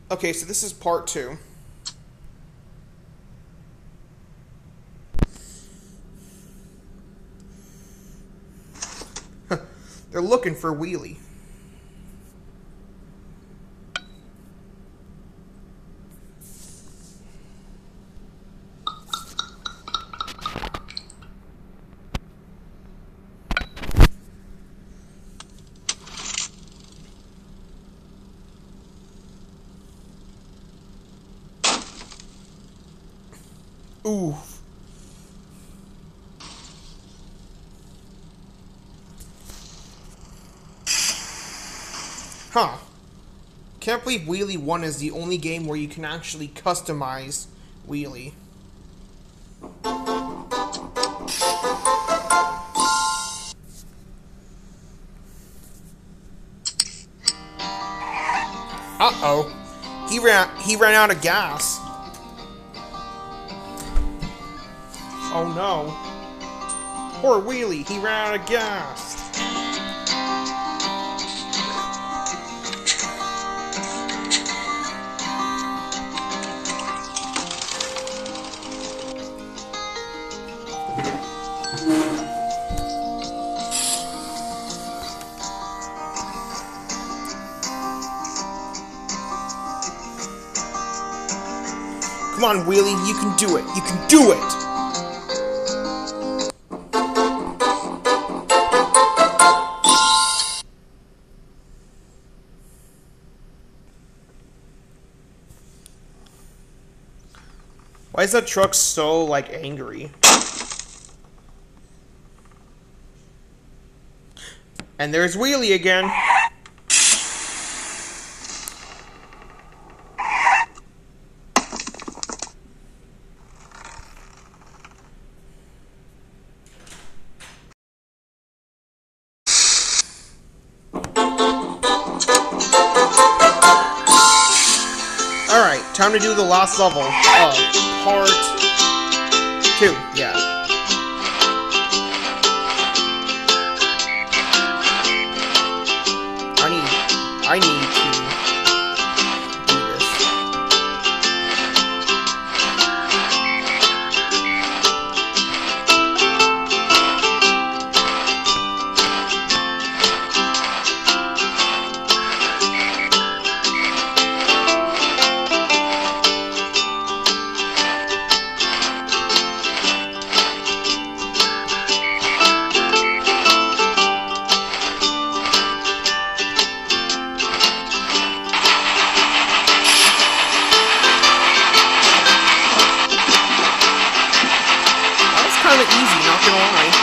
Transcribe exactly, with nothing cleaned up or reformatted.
Okay, so this is part two. They're looking for Wheelie. Ooh. Huh. Can't believe Wheelie one is the only game where you can actually customize Wheelie. Uh-oh. He ran he ran out of gas. Oh no. Poor Wheelie, he ran out of gas. Come on, Wheelie, you can do it. You can do it. Why is that truck so, like, angry? And there's Wheelie again. Alright, time to do the last level of part two, yeah. I need, I need to do this. Kind of easy, not gonna lie.